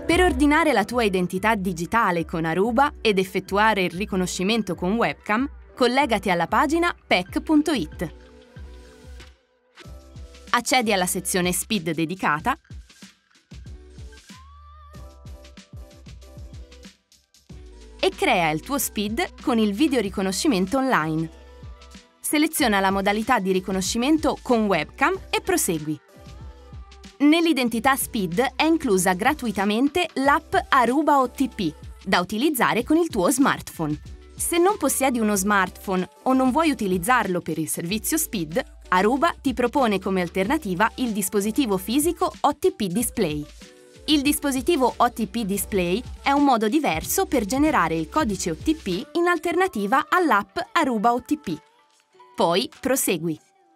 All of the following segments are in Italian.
Per ordinare la tua identità digitale con Aruba ed effettuare il riconoscimento con webcam, collegati alla pagina pec.it. Accedi alla sezione SPID dedicata e crea il tuo SPID con il video riconoscimento online. Seleziona la modalità di riconoscimento con webcam e prosegui. Nell'identità SPID è inclusa gratuitamente l'app Aruba OTP, da utilizzare con il tuo smartphone. Se non possiedi uno smartphone o non vuoi utilizzarlo per il servizio SPID, Aruba ti propone come alternativa il dispositivo fisico OTP Display. Il dispositivo OTP Display è un modo diverso per generare il codice OTP in alternativa all'app Aruba OTP. Poi prosegui.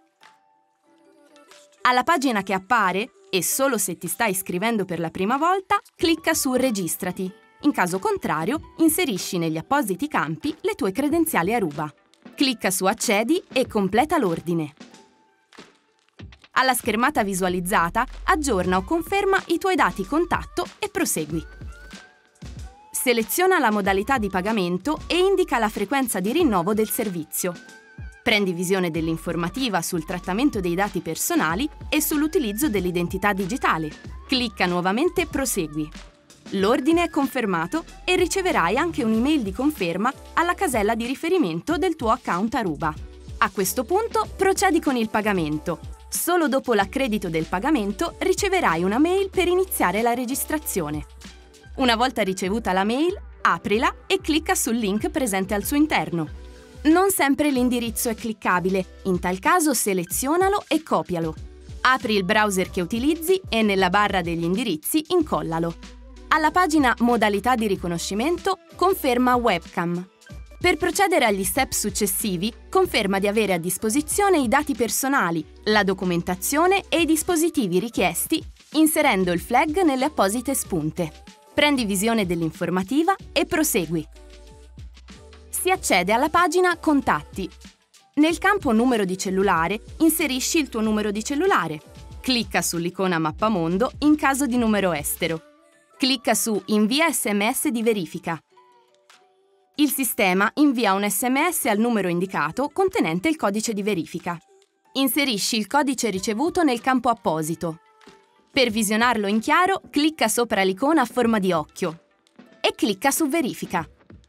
Alla pagina che appare, e solo se ti stai iscrivendo per la prima volta, clicca su Registrati. In caso contrario, inserisci negli appositi campi le tue credenziali Aruba. Clicca su Accedi e completa l'ordine. Alla schermata visualizzata, aggiorna o conferma i tuoi dati contatto e prosegui. Seleziona la modalità di pagamento e indica la frequenza di rinnovo del servizio. Prendi visione dell'informativa sul trattamento dei dati personali e sull'utilizzo dell'identità digitale. Clicca nuovamente Prosegui. L'ordine è confermato e riceverai anche un'email di conferma alla casella di riferimento del tuo account Aruba. A questo punto procedi con il pagamento. Solo dopo l'accredito del pagamento riceverai una mail per iniziare la registrazione. Una volta ricevuta la mail, aprila e clicca sul link presente al suo interno. Non sempre l'indirizzo è cliccabile, in tal caso selezionalo e copialo. Apri il browser che utilizzi e nella barra degli indirizzi incollalo. Alla pagina Modalità di riconoscimento, conferma webcam. Per procedere agli step successivi, conferma di avere a disposizione i dati personali, la documentazione e i dispositivi richiesti, inserendo il flag nelle apposite spunte. Prendi visione dell'informativa e prosegui. Si accede alla pagina Contatti. Nel campo Numero di cellulare, inserisci il tuo numero di cellulare. Clicca sull'icona Mappamondo in caso di numero estero. Clicca su Invia SMS di verifica. Il sistema invia un SMS al numero indicato contenente il codice di verifica. Inserisci il codice ricevuto nel campo apposito. Per visionarlo in chiaro, clicca sopra l'icona a forma di occhio e clicca su Verifica.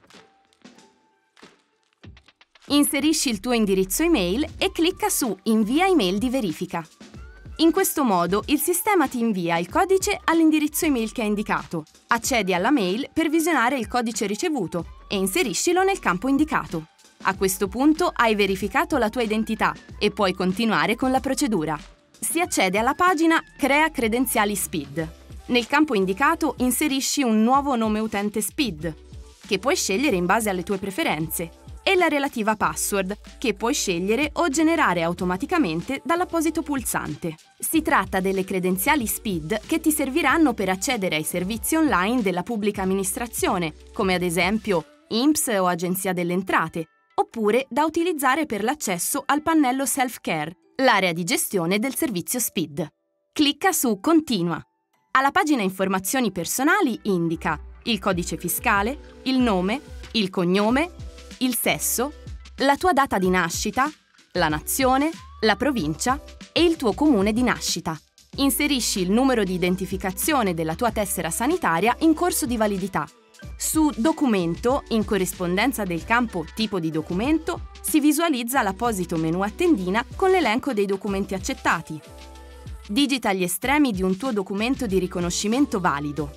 Inserisci il tuo indirizzo email e clicca su Invia email di verifica. In questo modo il sistema ti invia il codice all'indirizzo email che hai indicato. Accedi alla mail per visionare il codice ricevuto e inseriscilo nel campo indicato. A questo punto hai verificato la tua identità e puoi continuare con la procedura. Si accede alla pagina Crea credenziali SPID. Nel campo indicato inserisci un nuovo nome utente SPID, che puoi scegliere in base alle tue preferenze, e la relativa password, che puoi scegliere o generare automaticamente dall'apposito pulsante. Si tratta delle credenziali SPID che ti serviranno per accedere ai servizi online della pubblica amministrazione, come ad esempio INPS o Agenzia delle Entrate, oppure da utilizzare per l'accesso al pannello Self-Care, l'area di gestione del servizio SPID. Clicca su Continua. Alla pagina Informazioni personali indica il codice fiscale, il nome, il cognome, il sesso, la tua data di nascita, la nazione, la provincia e il tuo comune di nascita. Inserisci il numero di identificazione della tua tessera sanitaria in corso di validità. Su Documento, in corrispondenza del campo Tipo di documento, si visualizza l'apposito menu a tendina con l'elenco dei documenti accettati. Digita gli estremi di un tuo documento di riconoscimento valido.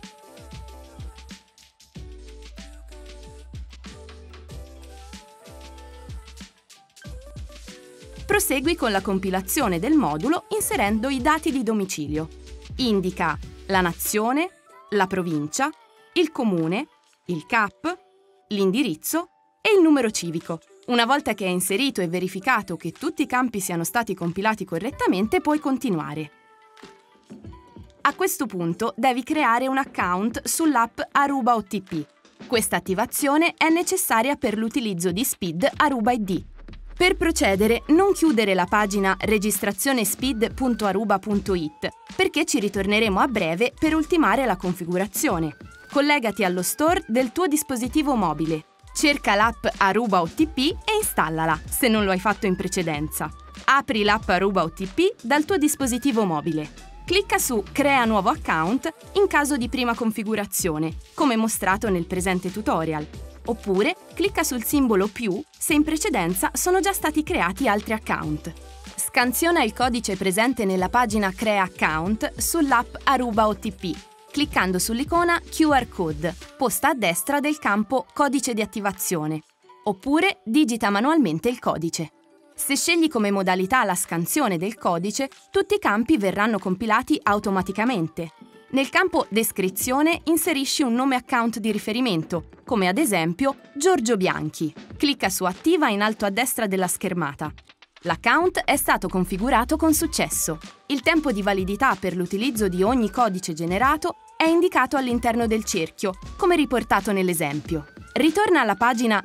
Prosegui con la compilazione del modulo inserendo i dati di domicilio. Indica la nazione, la provincia, il comune, il CAP, l'indirizzo e il numero civico. Una volta che hai inserito e verificato che tutti i campi siano stati compilati correttamente, puoi continuare. A questo punto devi creare un account sull'app Aruba OTP. Questa attivazione è necessaria per l'utilizzo di SPID Aruba ID. Per procedere, non chiudere la pagina registrazionespeed.aruba.it perché ci ritorneremo a breve per ultimare la configurazione. Collegati allo store del tuo dispositivo mobile. Cerca l'app Aruba OTP e installala, se non lo hai fatto in precedenza. Apri l'app Aruba OTP dal tuo dispositivo mobile. Clicca su Crea nuovo account in caso di prima configurazione, come mostrato nel presente tutorial. Oppure clicca sul simbolo più se in precedenza sono già stati creati altri account. Scansiona il codice presente nella pagina Crea account sull'app Aruba OTP, cliccando sull'icona QR Code, posta a destra del campo Codice di attivazione, oppure digita manualmente il codice. Se scegli come modalità la scansione del codice, tutti i campi verranno compilati automaticamente. Nel campo Descrizione inserisci un nome account di riferimento, come ad esempio Giorgio Bianchi. Clicca su Attiva in alto a destra della schermata. L'account è stato configurato con successo. Il tempo di validità per l'utilizzo di ogni codice generato è indicato all'interno del cerchio, come riportato nell'esempio. Ritorna alla pagina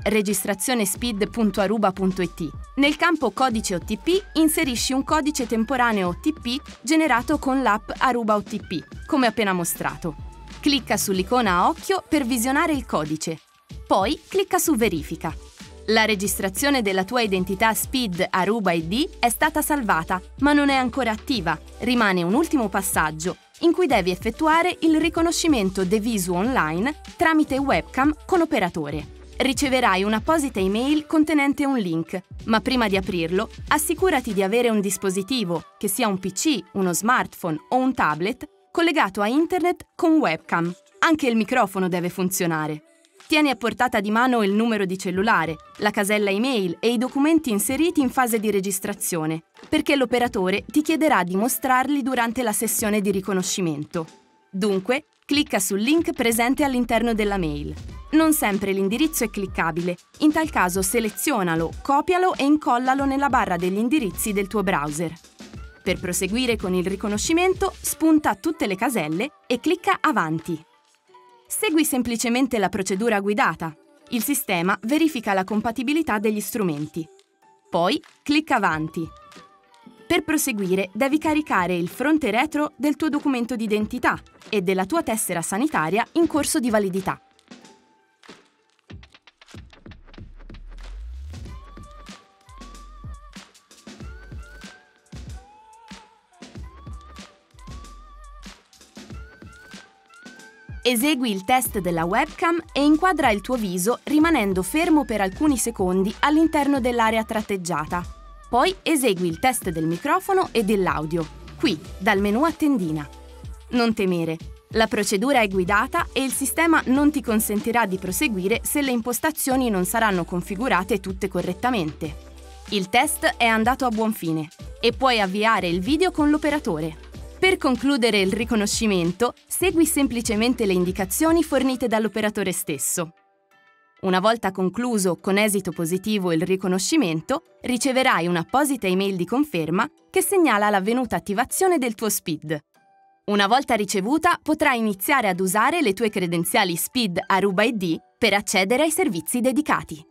registrazionespeed.aruba.it. Nel campo Codice OTP inserisci un codice temporaneo OTP generato con l'app Aruba OTP, come appena mostrato. Clicca sull'icona a occhio per visionare il codice. Poi clicca su Verifica. La registrazione della tua identità SPID Aruba ID è stata salvata, ma non è ancora attiva. Rimane un ultimo passaggio, in cui devi effettuare il riconoscimento de visu online tramite webcam con operatore. Riceverai un'apposita email contenente un link, ma prima di aprirlo, assicurati di avere un dispositivo, che sia un PC, uno smartphone o un tablet, collegato a internet con webcam. Anche il microfono deve funzionare. Tieni a portata di mano il numero di cellulare, la casella email e i documenti inseriti in fase di registrazione, perché l'operatore ti chiederà di mostrarli durante la sessione di riconoscimento. Dunque, clicca sul link presente all'interno della mail. Non sempre l'indirizzo è cliccabile, in tal caso selezionalo, copialo e incollalo nella barra degli indirizzi del tuo browser. Per proseguire con il riconoscimento, spunta tutte le caselle e clicca Avanti. Segui semplicemente la procedura guidata. Il sistema verifica la compatibilità degli strumenti. Poi clicca Avanti. Per proseguire devi caricare il fronte retro del tuo documento d'identità e della tua tessera sanitaria in corso di validità. Esegui il test della webcam e inquadra il tuo viso rimanendo fermo per alcuni secondi all'interno dell'area tratteggiata. Poi esegui il test del microfono e dell'audio, qui, dal menu a tendina. Non temere, la procedura è guidata e il sistema non ti consentirà di proseguire se le impostazioni non saranno configurate tutte correttamente. Il test è andato a buon fine e puoi avviare il video con l'operatore. Per concludere il riconoscimento, segui semplicemente le indicazioni fornite dall'operatore stesso. Una volta concluso con esito positivo il riconoscimento, riceverai un'apposita email di conferma che segnala l'avvenuta attivazione del tuo SPID. Una volta ricevuta, potrai iniziare ad usare le tue credenziali SPID Aruba ID per accedere ai servizi dedicati.